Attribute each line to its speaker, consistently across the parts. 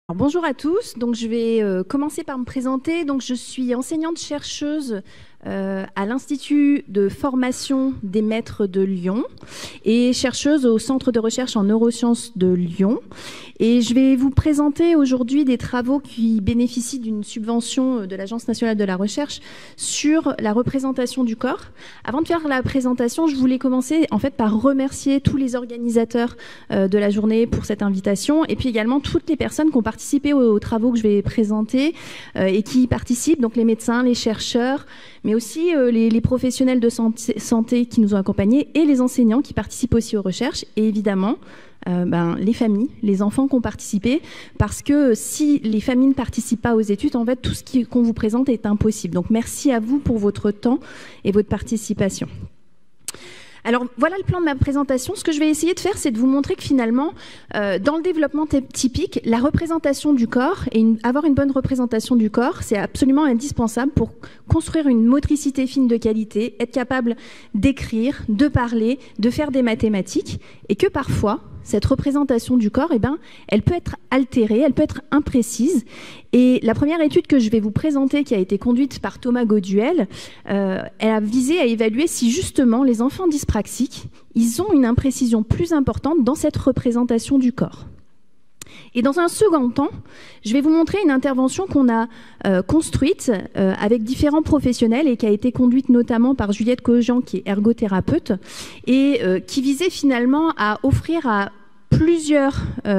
Speaker 1: Alors, bonjour à tous, donc je vais commencer par me présenter. Donc, je suis enseignante-chercheuse à l'Institut de formation des maîtres de Lyon et chercheuse au Centre de recherche en neurosciences de Lyon. Et je vais vous présenter aujourd'hui des travaux qui bénéficient d'une subvention de l'Agence nationale de la recherche sur la représentation du corps. Avant de faire la présentation, je voulais commencer en fait par remercier tous les organisateurs de la journée pour cette invitation et puis également toutes les personnes qui ont participé aux travaux que je vais présenter et qui y participent, donc les médecins, les chercheurs, mais aussi les professionnels de santé qui nous ont accompagnés et les enseignants qui participent aussi aux recherches et évidemment les familles, les enfants qui ont participé, parce que si les familles ne participent pas aux études, en fait, tout ce qu'on vous présente est impossible. Donc, merci à vous pour votre temps et votre participation. Alors, voilà le plan de ma présentation. Ce que je vais essayer de faire, c'est de vous montrer que finalement, dans le développement typique, la représentation du corps, et avoir une bonne représentation du corps, c'est absolument indispensable pour construire une motricité fine de qualité, être capable d'écrire, de parler, de faire des mathématiques, et que parfois, cette représentation du corps, elle peut être altérée, elle peut être imprécise. Et la première étude que je vais vous présenter, qui a été conduite par Thomas Gauduel, elle a visé à évaluer si justement les enfants dyspraxiques, ils ont une imprécision plus importante dans cette représentation du corps. Et dans un second temps, je vais vous montrer une intervention qu'on a construite avec différents professionnels et qui a été conduite notamment par Juliette Cogent, qui est ergothérapeute, et qui visait finalement à offrir à plusieurs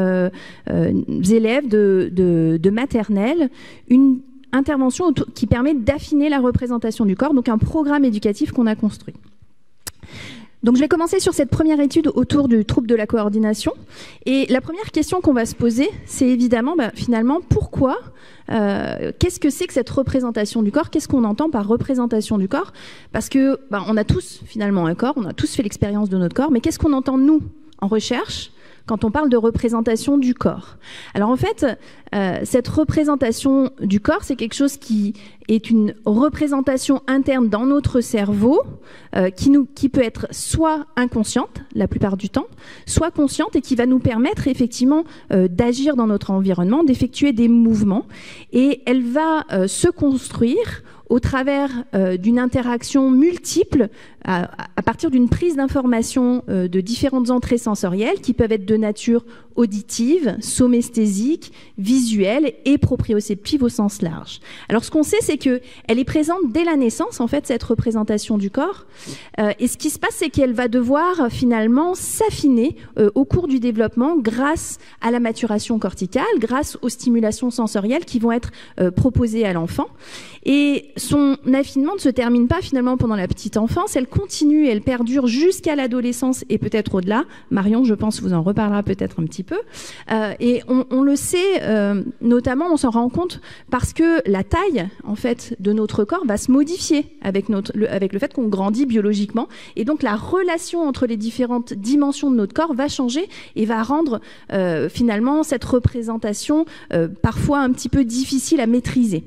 Speaker 1: élèves de maternelle une intervention qui permet d'affiner la représentation du corps, donc un programme éducatif qu'on a construit. Donc je vais commencer sur cette première étude autour du trouble de la coordination. Et la première question qu'on va se poser, c'est évidemment, finalement, pourquoi, qu'est-ce que c'est que cette représentation du corps? Qu'est-ce qu'on entend par représentation du corps? Parce que on a tous finalement un corps, on a tous fait l'expérience de notre corps, mais qu'est-ce qu'on entend nous en recherche quand on parle de représentation du corps? Alors en fait, cette représentation du corps, c'est quelque chose qui est une représentation interne dans notre cerveau qui peut être soit inconsciente, la plupart du temps, soit consciente et qui va nous permettre effectivement d'agir dans notre environnement, d'effectuer des mouvements. Et elle va se construire au travers d'une interaction multiple à partir d'une prise d'informations de différentes entrées sensorielles qui peuvent être de nature auditive, somesthésique, visuelle et proprioceptive au sens large. Alors ce qu'on sait, c'est qu'elle est présente dès la naissance, en fait, cette représentation du corps. Et ce qui se passe, c'est qu'elle va devoir finalement s'affiner au cours du développement grâce à la maturation corticale, grâce aux stimulations sensorielles qui vont être proposées à l'enfant. Et son affinement ne se termine pas finalement pendant la petite enfance, elle continue, elle perdure jusqu'à l'adolescence et peut-être au-delà. Marion, je pense, vous en reparlera peut-être un petit peu. Et on le sait, notamment, on s'en rend compte parce que la taille, en fait, de notre corps va se modifier avec le fait qu'on grandit biologiquement. Et donc, la relation entre les différentes dimensions de notre corps va changer et va rendre finalement cette représentation parfois un petit peu difficile à maîtriser.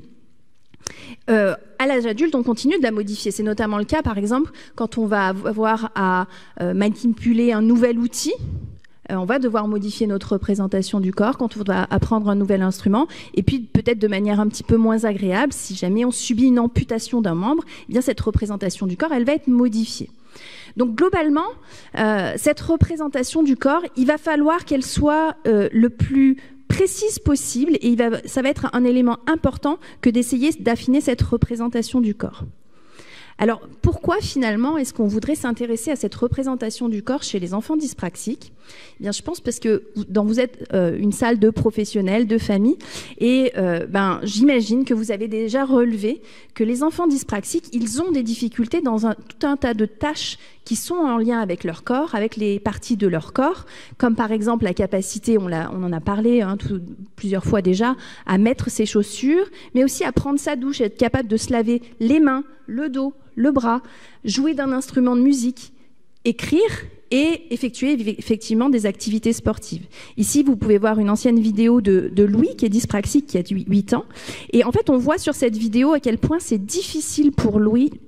Speaker 1: À l'âge adulte, on continue de la modifier. C'est notamment le cas, par exemple, quand on va avoir à manipuler un nouvel outil. On va devoir modifier notre représentation du corps quand on va apprendre un nouvel instrument. Et puis, peut-être de manière un petit peu moins agréable, si jamais on subit une amputation d'un membre, eh bien, cette représentation du corps, elle va être modifiée. Donc, globalement, cette représentation du corps, il va falloir qu'elle soit le plus précise possible et ça va être un élément important que d'essayer d'affiner cette représentation du corps. Alors, pourquoi finalement est-ce qu'on voudrait s'intéresser à cette représentation du corps chez les enfants dyspraxiques? Eh bien, je pense parce que vous êtes une salle de professionnels, de familles, et j'imagine que vous avez déjà relevé que les enfants dyspraxiques, ils ont des difficultés dans tout un tas de tâches qui sont en lien avec leur corps, avec les parties de leur corps, comme par exemple la capacité, on en a parlé plusieurs fois déjà, à mettre ses chaussures, mais aussi à prendre sa douche, être capable de se laver les mains, le dos, le bras, jouer d'un instrument de musique, écrire et effectuer effectivement des activités sportives. Ici, vous pouvez voir une ancienne vidéo de Louis, qui est dyspraxique, qui a 8 ans. Et en fait, on voit sur cette vidéo à quel point c'est difficile pour Louis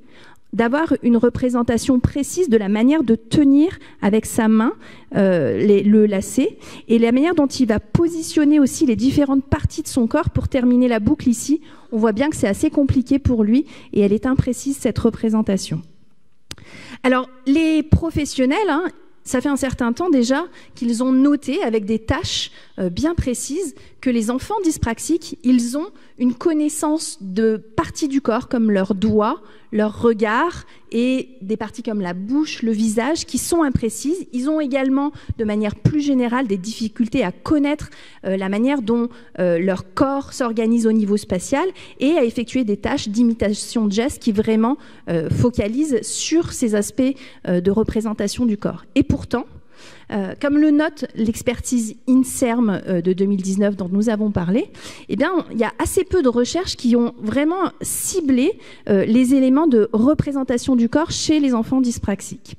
Speaker 1: d'avoir une représentation précise de la manière de tenir avec sa main le lacet et la manière dont il va positionner aussi les différentes parties de son corps pour terminer la boucle ici. On voit bien que c'est assez compliqué pour lui et elle est imprécise cette représentation. Alors les professionnels, ça fait un certain temps déjà qu'ils ont noté avec des tâches bien précises que les enfants dyspraxiques, ils ont une connaissance de parties du corps comme leurs doigts, leur regard et des parties comme la bouche, le visage qui sont imprécises. Ils ont également, de manière plus générale, des difficultés à connaître la manière dont leur corps s'organise au niveau spatial et à effectuer des tâches d'imitation de gestes qui vraiment focalisent sur ces aspects de représentation du corps. Et pourtant, comme le note l'expertise INSERM de 2019 dont nous avons parlé, eh bien, il y a assez peu de recherches qui ont vraiment ciblé les éléments de représentation du corps chez les enfants dyspraxiques.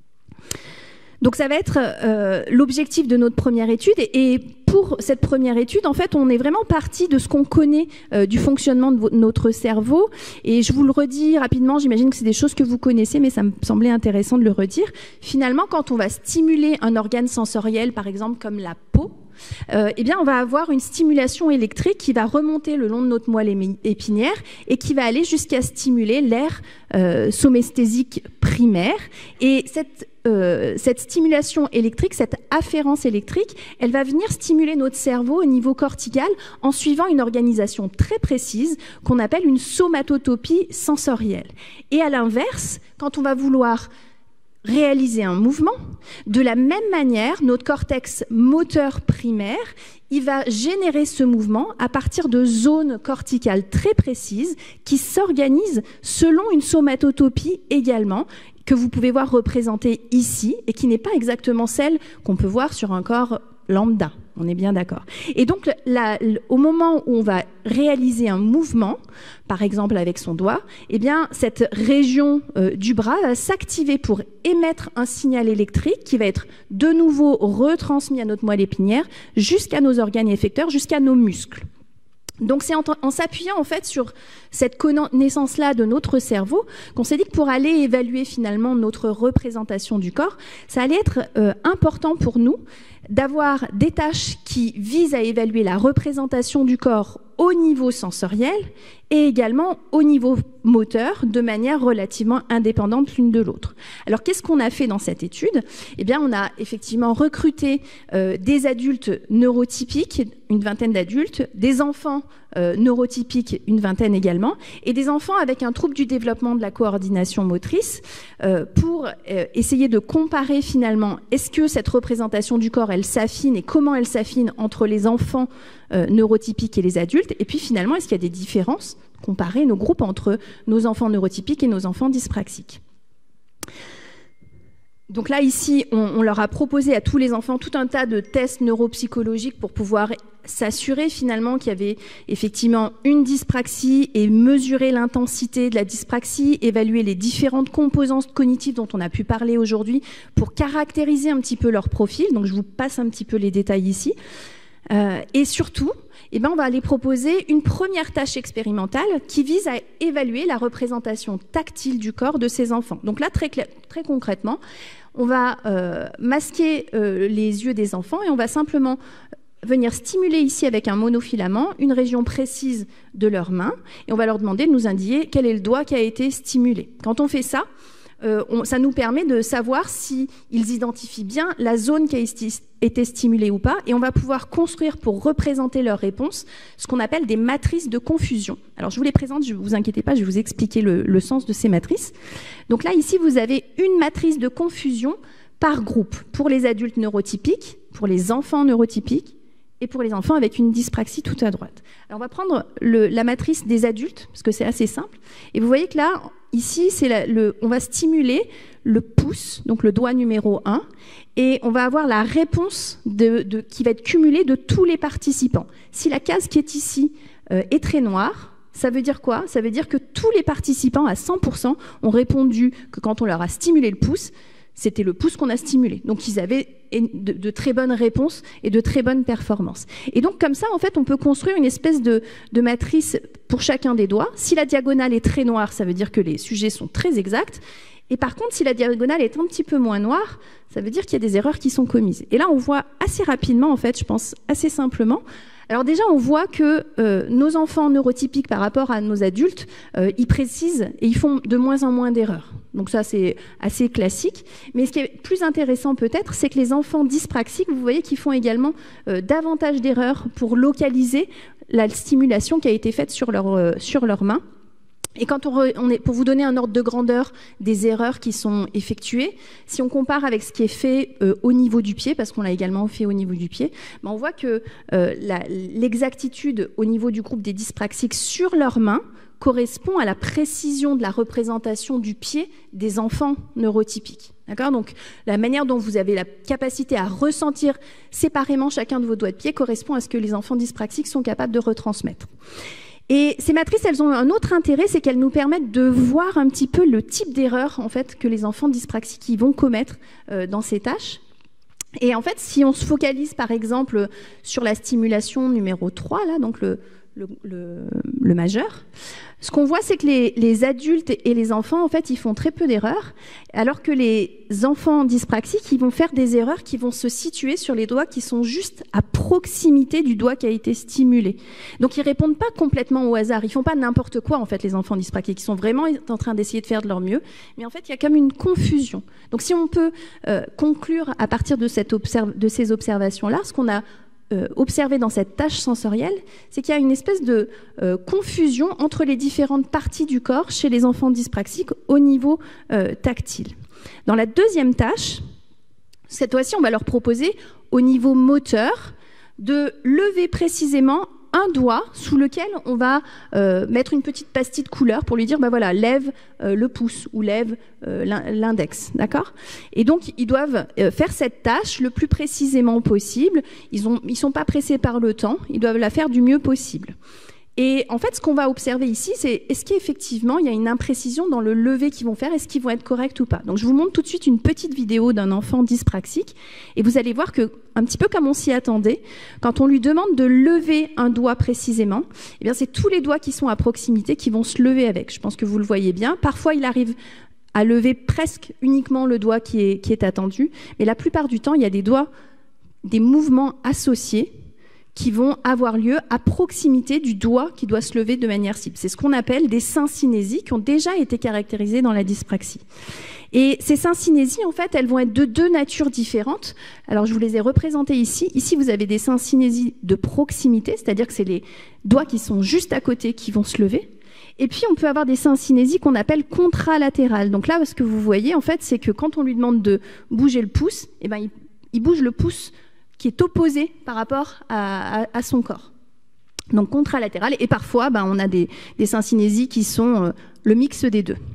Speaker 1: Donc ça va être l'objectif de notre première étude et pour cette première étude, en fait, on est vraiment parti de ce qu'on connaît du fonctionnement de notre cerveau et je vous le redis rapidement, j'imagine que c'est des choses que vous connaissez mais ça me semblait intéressant de le redire. Finalement, quand on va stimuler un organe sensoriel, par exemple comme la peau, eh bien, on va avoir une stimulation électrique qui va remonter le long de notre moelle épinière et qui va aller jusqu'à stimuler l'aire somesthésique primaire. Et cette stimulation électrique, cette afférence électrique, elle va venir stimuler notre cerveau au niveau cortical en suivant une organisation très précise qu'on appelle une somatotopie sensorielle. Et à l'inverse, quand on va vouloir réaliser un mouvement, de la même manière, notre cortex moteur primaire, il va générer ce mouvement à partir de zones corticales très précises qui s'organisent selon une somatotopie également, que vous pouvez voir représentée ici et qui n'est pas exactement celle qu'on peut voir sur un corps lambda. On est bien d'accord. Et donc, au moment où on va réaliser un mouvement, par exemple avec son doigt, eh bien, cette région du bras va s'activer pour émettre un signal électrique qui va être de nouveau retransmis à notre moelle épinière jusqu'à nos organes effecteurs, jusqu'à nos muscles. Donc c'est en s'appuyant en fait sur cette connaissance-là de notre cerveau qu'on s'est dit que pour aller évaluer finalement notre représentation du corps, ça allait être important pour nous d'avoir des tâches qui visent à évaluer la représentation du corps au niveau sensoriel et également au niveau moteur de manière relativement indépendante l'une de l'autre. Alors qu'est-ce qu'on a fait dans cette étude? Eh bien, on a effectivement recruté des adultes neurotypiques, une vingtaine d'adultes, des enfants neurotypiques, une vingtaine également, et des enfants avec un trouble du développement de la coordination motrice pour essayer de comparer finalement est-ce que cette représentation du corps elle s'affine et comment elle s'affine entre les enfants neurotypiques et les adultes, et puis finalement est-ce qu'il y a des différences, comparer nos groupes entre nos enfants neurotypiques et nos enfants dyspraxiques. Donc là, ici, on leur a proposé à tous les enfants tout un tas de tests neuropsychologiques pour pouvoir s'assurer finalement qu'il y avait effectivement une dyspraxie et mesurer l'intensité de la dyspraxie, évaluer les différentes composantes cognitives dont on a pu parler aujourd'hui pour caractériser un petit peu leur profil. Donc je vous passe un petit peu les détails ici. Et surtout, eh ben, on va aller proposer une première tâche expérimentale qui vise à évaluer la représentation tactile du corps de ces enfants. Donc là, très concrètement, on va masquer les yeux des enfants et on va simplement venir stimuler ici avec un monofilament une région précise de leurs mains et on va leur demander de nous indiquer quel est le doigt qui a été stimulé. Quand on fait ça, ça nous permet de savoir s'ils identifient bien la zone qui a été stimulée ou pas, et on va pouvoir construire pour représenter leur réponse ce qu'on appelle des matrices de confusion. Alors je vous les présente, ne vous inquiétez pas, je vais vous expliquer le sens de ces matrices. Donc là, ici, vous avez une matrice de confusion par groupe, pour les adultes neurotypiques, pour les enfants neurotypiques, et pour les enfants avec une dyspraxie tout à droite. Alors on va prendre la matrice des adultes, parce que c'est assez simple, et vous voyez que là, ici, on va stimuler le pouce, donc le doigt numéro 1, et on va avoir la réponse qui va être cumulée de tous les participants. Si la case qui est ici est très noire, ça veut dire quoi? Ça veut dire que tous les participants à 100% ont répondu que quand on leur a stimulé le pouce, c'était le pouce qu'on a stimulé. Donc ils avaient de très bonnes réponses et de très bonnes performances. Et donc comme ça, en fait, on peut construire une espèce de matrice pour chacun des doigts. Si la diagonale est très noire, ça veut dire que les sujets sont très exacts. Et par contre, si la diagonale est un petit peu moins noire, ça veut dire qu'il y a des erreurs qui sont commises. Et là, on voit assez rapidement, en fait, je pense assez simplement. Alors déjà, on voit que nos enfants neurotypiques par rapport à nos adultes, ils précisent et ils font de moins en moins d'erreurs. Donc ça, c'est assez classique. Mais ce qui est plus intéressant peut-être, c'est que les enfants dyspraxiques, vous voyez qu'ils font également davantage d'erreurs pour localiser la stimulation qui a été faite sur leur main. Et quand pour vous donner un ordre de grandeur des erreurs qui sont effectuées, si on compare avec ce qui est fait au niveau du pied, parce qu'on l'a également fait au niveau du pied, ben on voit que l'exactitude au niveau du groupe des dyspraxiques sur leurs mains correspond à la précision de la représentation du pied des enfants neurotypiques. D'accord ? Donc la manière dont vous avez la capacité à ressentir séparément chacun de vos doigts de pied correspond à ce que les enfants dyspraxiques sont capables de retransmettre. Et ces matrices, elles ont un autre intérêt, c'est qu'elles nous permettent de voir un petit peu le type d'erreur en fait, que les enfants dyspraxiques vont commettre dans ces tâches. Et en fait, si on se focalise par exemple sur la stimulation numéro 3, là, donc le majeur, ce qu'on voit, c'est que les adultes et les enfants, en fait, ils font très peu d'erreurs, alors que les enfants dyspraxiques, ils vont faire des erreurs qui vont se situer sur les doigts qui sont juste à proximité du doigt qui a été stimulé. Donc, ils répondent pas complètement au hasard. Ils font pas n'importe quoi, en fait, les enfants dyspraxiques. Ils sont vraiment en train d'essayer de faire de leur mieux. Mais en fait, il y a comme une confusion. Donc, si on peut conclure à partir de ces observations-là, ce qu'on a observé dans cette tâche sensorielle, c'est qu'il y a une espèce de confusion entre les différentes parties du corps chez les enfants dyspraxiques au niveau tactile. Dans la deuxième tâche, cette fois-ci, on va leur proposer au niveau moteur de lever précisément un doigt sous lequel on va mettre une petite pastille de couleur pour lui dire, ben voilà, lève le pouce ou lève l'index, d'accord ? Et donc, ils doivent faire cette tâche le plus précisément possible. Ils sont pas pressés par le temps, ils doivent la faire du mieux possible. Et en fait, ce qu'on va observer ici, c'est est-ce qu'effectivement, il y a une imprécision dans le lever qu'ils vont faire, est-ce qu'ils vont être corrects ou pas. Donc, je vous montre tout de suite une petite vidéo d'un enfant dyspraxique, et vous allez voir que, un petit peu comme on s'y attendait, quand on lui demande de lever un doigt précisément, eh bien, c'est tous les doigts qui sont à proximité qui vont se lever avec. Je pense que vous le voyez bien. Parfois, il arrive à lever presque uniquement le doigt qui est attendu, mais la plupart du temps, il y a des mouvements associés qui vont avoir lieu à proximité du doigt qui doit se lever de manière cible. C'est ce qu'on appelle des syncynésies qui ont déjà été caractérisées dans la dyspraxie. Et ces syncynésies, en fait, elles vont être de deux natures différentes. Alors, je vous les ai représentées ici. Ici, vous avez des syncynésies de proximité, c'est-à-dire que c'est les doigts qui sont juste à côté qui vont se lever. Et puis, on peut avoir des syncynésies qu'on appelle contralatérales. Donc là, ce que vous voyez, en fait, c'est que quand on lui demande de bouger le pouce, eh ben, il bouge le pouce qui est opposé par rapport à son corps. Donc contralatéral, et parfois on a des syncynésies qui sont le mix des deux.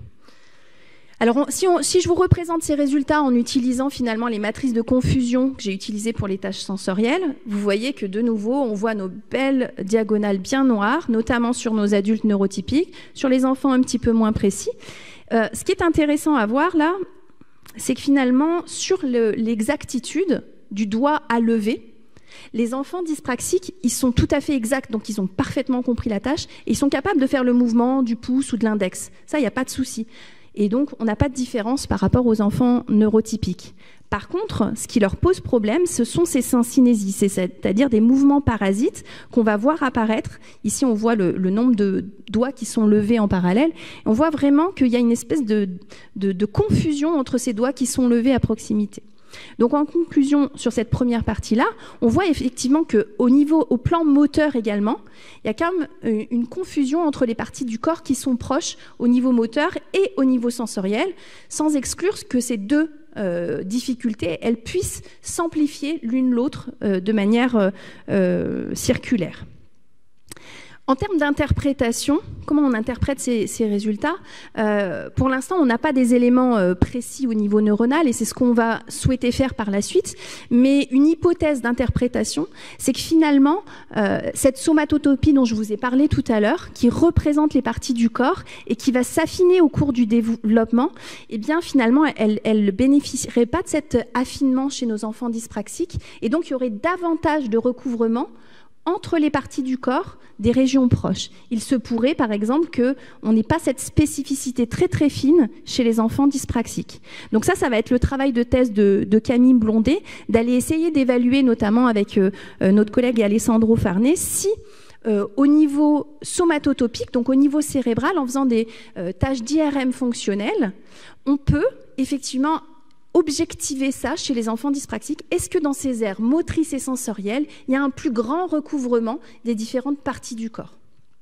Speaker 1: Alors si je vous représente ces résultats en utilisant finalement les matrices de confusion que j'ai utilisées pour les tâches sensorielles, vous voyez que de nouveau on voit nos belles diagonales bien noires, notamment sur nos adultes neurotypiques, sur les enfants un petit peu moins précis. Ce qui est intéressant à voir là, c'est que finalement sur l'exactitude du doigt à lever, les enfants dyspraxiques, ils sont tout à fait exacts, donc ils ont parfaitement compris la tâche, et ils sont capables de faire le mouvement du pouce ou de l'index. Ça, il n'y a pas de souci. Et donc, on n'a pas de différence par rapport aux enfants neurotypiques. Par contre, ce qui leur pose problème, ce sont ces syncynésies, c'est-à-dire des mouvements parasites qu'on va voir apparaître. Ici, on voit le nombre de doigts qui sont levés en parallèle. On voit vraiment qu'il y a une espèce de confusion entre ces doigts qui sont levés à proximité. Donc en conclusion sur cette première partie-là, on voit effectivement au plan moteur également, il y a quand même une confusion entre les parties du corps qui sont proches au niveau moteur et au niveau sensoriel, sans exclure que ces deux difficultés, elles puissent s'amplifier l'une l'autre de manière circulaire. En termes d'interprétation, comment on interprète ces résultats? Pour l'instant, on n'a pas des éléments précis au niveau neuronal et c'est ce qu'on va souhaiter faire par la suite. Mais une hypothèse d'interprétation, c'est que finalement, cette somatotopie dont je vous ai parlé tout à l'heure, qui représente les parties du corps et qui va s'affiner au cours du développement, eh bien finalement, elle ne bénéficierait pas de cet affinement chez nos enfants dyspraxiques. Et donc, il y aurait davantage de recouvrement entre les parties du corps des régions proches. Il se pourrait, par exemple, qu'on n'ait pas cette spécificité très très fine chez les enfants dyspraxiques. Donc ça va être le travail de thèse de Camille Blondet, d'aller essayer d'évaluer, notamment avec notre collègue Alessandro Farnet, si au niveau somatotopique, donc au niveau cérébral, en faisant des tâches d'IRM fonctionnelles, on peut effectivement objectiver ça chez les enfants dyspraxiques. Est-ce que dans ces aires motrices et sensorielles, il y a un plus grand recouvrement des différentes parties du corps?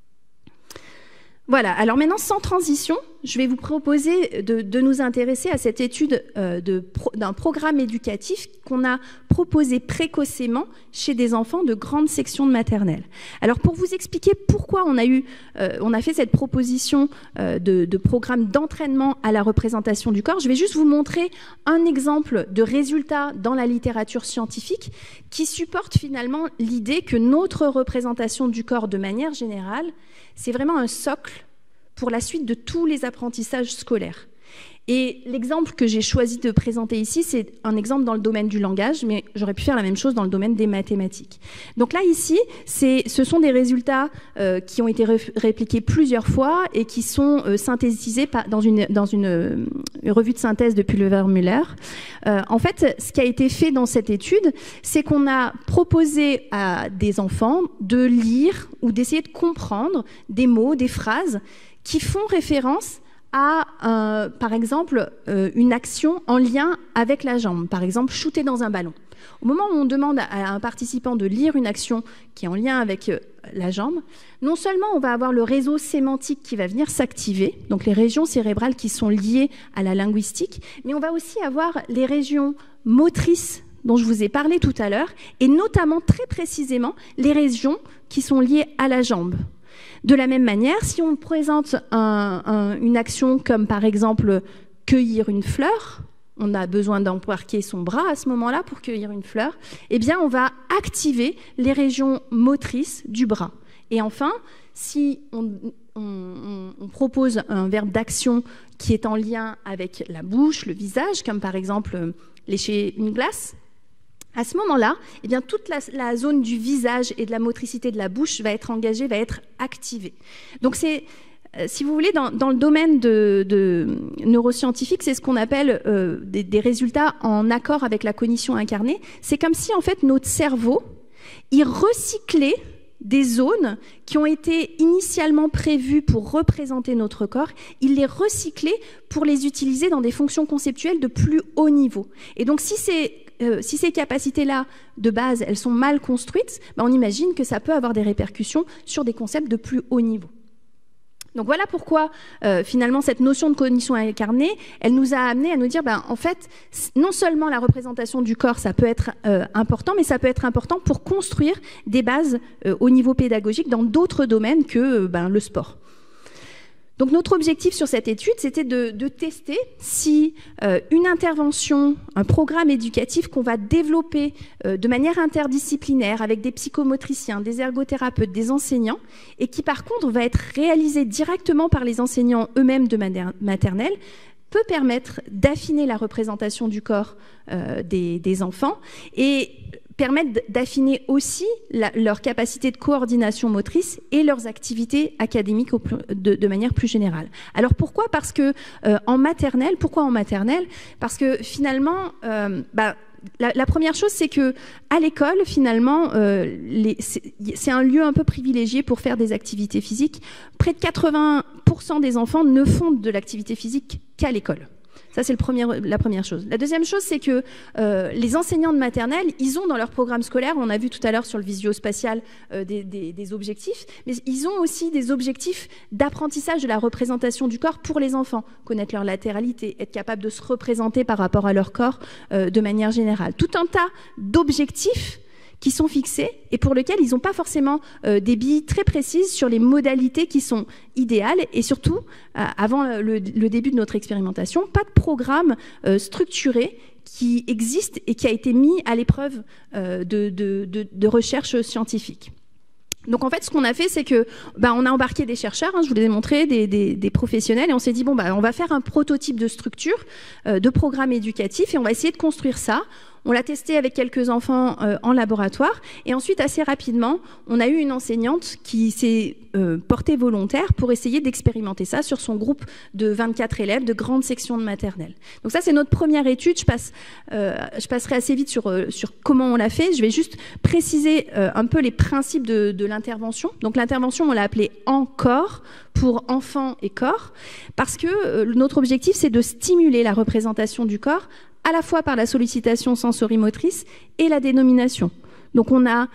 Speaker 1: Voilà, alors maintenant, sans transition, je vais vous proposer de nous intéresser à cette étude d'un programme éducatif qu'on a proposé précocement chez des enfants de grande section de maternelle. Alors, pour vous expliquer pourquoi on a fait cette proposition de programme d'entraînement à la représentation du corps, je vais juste vous montrer un exemple de résultat dans la littérature scientifique qui supporte finalement l'idée que notre représentation du corps de manière générale, c'est vraiment un socle pour la suite de tous les apprentissages scolaires. Et l'exemple que j'ai choisi de présenter ici, c'est un exemple dans le domaine du langage, mais j'aurais pu faire la même chose dans le domaine des mathématiques. Donc là, ici, ce sont des résultats qui ont été répliqués plusieurs fois et qui sont synthétisés dans une revue de synthèse de Pulver-Müller. En fait, ce qui a été fait dans cette étude, c'est qu'on a proposé à des enfants de lire ou d'essayer de comprendre des mots, des phrases qui font référence à, par exemple, une action en lien avec la jambe. Par exemple, shooter dans un ballon. Au moment où on demande à un participant de lire une action qui est en lien avec la jambe, non seulement on va avoir le réseau sémantique qui va venir s'activer, donc les régions cérébrales qui sont liées à la linguistique, mais on va aussi avoir les régions motrices dont je vous ai parlé tout à l'heure, et notamment, très précisément, les régions qui sont liées à la jambe. De la même manière, si on présente une action comme par exemple cueillir une fleur, on a besoin d'embarquer son bras à ce moment-là pour cueillir une fleur, eh bien on va activer les régions motrices du bras. Et enfin, si on propose un verbe d'action qui est en lien avec la bouche, le visage, comme par exemple lécher une glace, à ce moment-là, eh bien, toute la zone du visage et de la motricité de la bouche va être engagée, va être activée. Donc, c'est, si vous voulez, dans le domaine de neuroscientifique, c'est ce qu'on appelle des résultats en accord avec la cognition incarnée. C'est comme si, en fait, notre cerveau, il recyclait des zones qui ont été initialement prévues pour représenter notre corps, il les recyclait pour les utiliser dans des fonctions conceptuelles de plus haut niveau. Et donc, si ces capacités-là, de base, elles sont mal construites, on imagine que ça peut avoir des répercussions sur des concepts de plus haut niveau. Donc voilà pourquoi, finalement, cette notion de cognition incarnée, elle nous a amené à nous dire, en fait, non seulement la représentation du corps, ça peut être important, mais ça peut être important pour construire des bases au niveau pédagogique dans d'autres domaines que le sport. Donc notre objectif sur cette étude, c'était de tester si une intervention, un programme éducatif qu'on va développer de manière interdisciplinaire avec des psychomotriciens, des ergothérapeutes, des enseignants, et qui par contre va être réalisé directement par les enseignants eux-mêmes de maternelle, peut permettre d'affiner la représentation du corps des enfants et permettre d'affiner aussi leur capacité de coordination motrice et leurs activités académiques de manière plus générale. Alors pourquoi ? Parce que en maternelle, pourquoi en maternelle ? Parce que finalement, la première chose, c'est que à l'école, finalement, c'est un lieu un peu privilégié pour faire des activités physiques. Près de 80% des enfants ne font de l'activité physique qu'à l'école. Ça, c'est la première chose. La deuxième chose, c'est que les enseignants de maternelle, ils ont dans leur programme scolaire, on a vu tout à l'heure sur le visio-spatial des objectifs, mais ils ont aussi des objectifs d'apprentissage de la représentation du corps pour les enfants. Connaître leur latéralité, être capable de se représenter par rapport à leur corps de manière générale. Tout un tas d'objectifs qui sont fixés et pour lesquels ils n'ont pas forcément des billes très précises sur les modalités qui sont idéales et surtout, avant le début de notre expérimentation, pas de programme structuré qui existe et qui a été mis à l'épreuve de recherche scientifique. Donc en fait, ce qu'on a fait, c'est que on a embarqué des chercheurs, je vous les ai montrés, des professionnels, et on s'est dit on va faire un prototype de structure, de programme éducatif, et on va essayer de construire ça. On l'a testé avec quelques enfants en laboratoire, et ensuite assez rapidement, on a eu une enseignante qui s'est portée volontaire pour essayer d'expérimenter ça sur son groupe de 24 élèves de grande section de maternelle. Donc ça, c'est notre première étude. Je passerai assez vite sur comment on l'a fait. Je vais juste préciser un peu les principes de l'intervention. Donc l'intervention, on l'a appelée ENCORE, pour enfants et corps, parce que notre objectif, c'est de stimuler la représentation du corps à la fois par la sollicitation sensorimotrice et la dénomination. Donc on a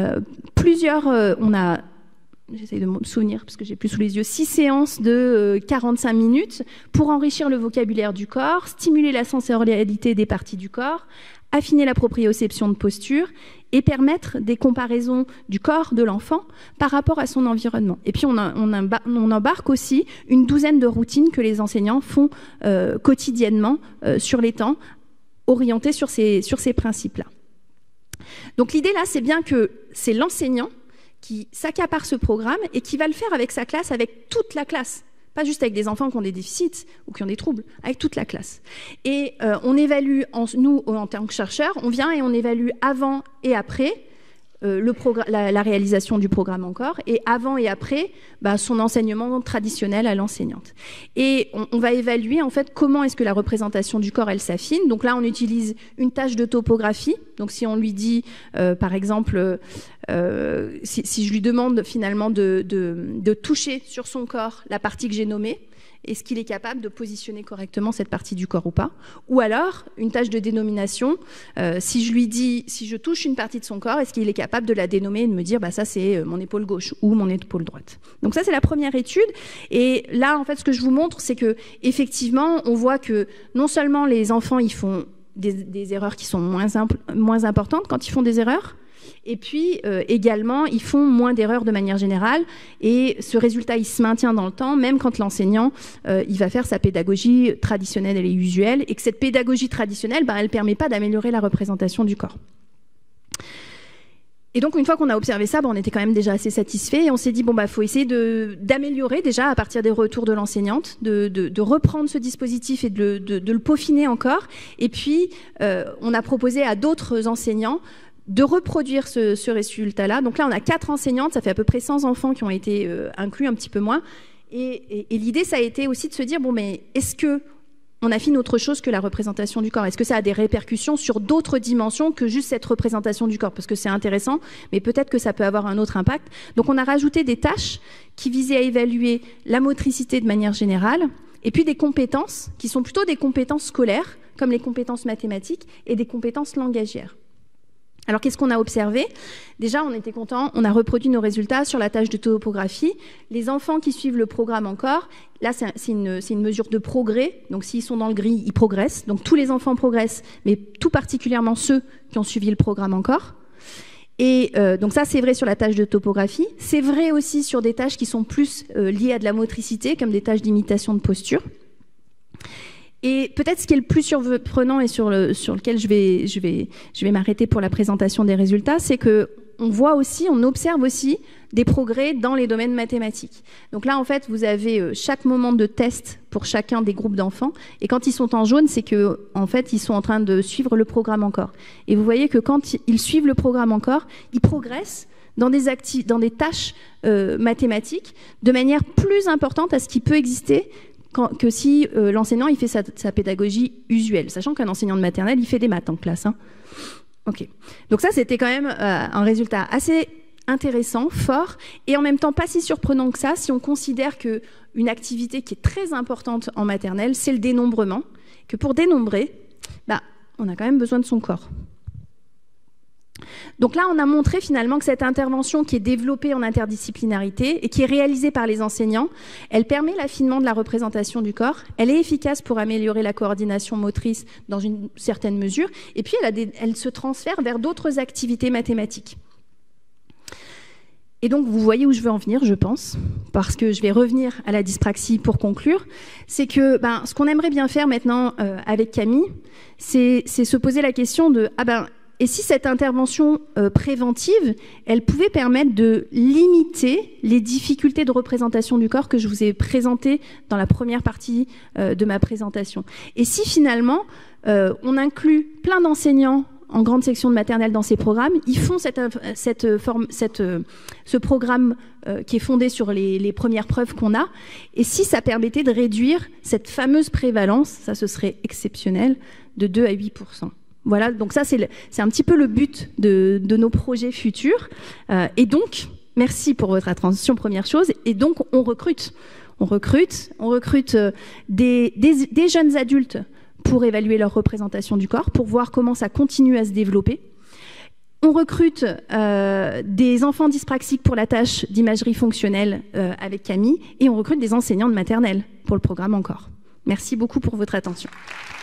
Speaker 1: j'essaie de me souvenir parce que j'ai plus sous les yeux, 6 séances de 45 minutes pour enrichir le vocabulaire du corps, stimuler la sensorialité des parties du corps, affiner la proprioception de posture et permettre des comparaisons du corps de l'enfant par rapport à son environnement. Et puis on embarque aussi une douzaine de routines que les enseignants font quotidiennement sur les temps, orientées sur ces principes-là. Donc l'idée là, c'est bien que c'est l'enseignant qui s'accapare ce programme et qui va le faire avec sa classe, avec toute la classe. Pas juste avec des enfants qui ont des déficits ou qui ont des troubles, avec toute la classe. Et on évalue, nous, en tant que chercheurs, on vient et on évalue avant et après la réalisation du programme encore, et avant et après son enseignement traditionnel à l'enseignante. Et on va évaluer en fait comment est-ce que la représentation du corps elle s'affine. Donc là on utilise une tâche de topographie. Donc si on lui dit par exemple si je lui demande finalement de toucher sur son corps la partie que j'ai nommée, est-ce qu'il est capable de positionner correctement cette partie du corps ou pas? Ou alors, une tâche de dénomination, si je touche une partie de son corps, est-ce qu'il est capable de la dénommer et de me dire ça c'est mon épaule gauche ou mon épaule droite? Donc ça c'est la première étude. Et là en fait ce que je vous montre c'est que effectivement on voit que non seulement les enfants ils font des erreurs qui sont moins importantes quand ils font des erreurs, et puis également, ils font moins d'erreurs de manière générale et ce résultat, il se maintient dans le temps, même quand l'enseignant, il va faire sa pédagogie traditionnelle et usuelle et que cette pédagogie traditionnelle, elle ne permet pas d'améliorer la représentation du corps. Et donc, une fois qu'on a observé ça, on était quand même déjà assez satisfait et on s'est dit, faut essayer d'améliorer déjà à partir des retours de l'enseignante, de reprendre ce dispositif et de le peaufiner encore. Et puis, on a proposé à d'autres enseignants de reproduire ce résultat-là. Donc là, on a 4 enseignantes, ça fait à peu près 100 enfants qui ont été inclus, un petit peu moins. Et l'idée, ça a été aussi de se dire, mais est-ce qu'on affine autre chose que la représentation du corps? Est-ce que ça a des répercussions sur d'autres dimensions que juste cette représentation du corps? Parce que c'est intéressant, mais peut-être que ça peut avoir un autre impact. Donc on a rajouté des tâches qui visaient à évaluer la motricité de manière générale, et puis des compétences qui sont plutôt des compétences scolaires, comme les compétences mathématiques, et des compétences langagières. Alors, qu'est-ce qu'on a observé? Déjà, on était contents, on a reproduit nos résultats sur la tâche de topographie. Les enfants qui suivent le programme encore, là, c'est une mesure de progrès. Donc, s'ils sont dans le gris, ils progressent. Donc, tous les enfants progressent, mais tout particulièrement ceux qui ont suivi le programme encore. Et donc ça, c'est vrai sur la tâche de topographie. C'est vrai aussi sur des tâches qui sont plus liées à de la motricité, comme des tâches d'imitation de posture. Et peut-être ce qui est le plus surprenant et sur lequel je vais m'arrêter pour la présentation des résultats, c'est que on observe aussi des progrès dans les domaines mathématiques. Donc là, en fait, vous avez chaque moment de test pour chacun des groupes d'enfants. Et quand ils sont en jaune, c'est que, en fait, ils sont en train de suivre le programme encore. Et vous voyez que quand ils suivent le programme encore, ils progressent dans des tâches mathématiques de manière plus importante à ce qui peut exister que si l'enseignant il fait sa pédagogie usuelle, sachant qu'un enseignant de maternelle il fait des maths en classe. Ok. Donc ça c'était quand même un résultat assez intéressant, fort, et en même temps pas si surprenant que ça si on considère que une activité qui est très importante en maternelle, c'est le dénombrement. Que pour dénombrer, on a quand même besoin de son corps. Donc là, on a montré finalement que cette intervention qui est développée en interdisciplinarité et qui est réalisée par les enseignants, elle permet l'affinement de la représentation du corps, elle est efficace pour améliorer la coordination motrice dans une certaine mesure, et puis elle se transfère vers d'autres activités mathématiques. Et donc, vous voyez où je veux en venir, je pense, parce que je vais revenir à la dyspraxie pour conclure. C'est que ce qu'on aimerait bien faire maintenant avec Camille, c'est se poser la question de et si cette intervention préventive, elle pouvait permettre de limiter les difficultés de représentation du corps que je vous ai présentées dans la première partie de ma présentation. Et si finalement, on inclut plein d'enseignants en grande section de maternelle dans ces programmes, ils font ce programme qui est fondé sur les premières preuves qu'on a, et si ça permettait de réduire cette fameuse prévalence, ça ce serait exceptionnel, de 2 à 8%. Voilà, donc ça c'est un petit peu le but de nos projets futurs. Et donc, merci pour votre attention, première chose. Et donc, on recrute des jeunes adultes pour évaluer leur représentation du corps, pour voir comment ça continue à se développer. On recrute des enfants dyspraxiques pour la tâche d'imagerie fonctionnelle avec Camille, et on recrute des enseignants de maternelle pour le programme encore. Merci beaucoup pour votre attention.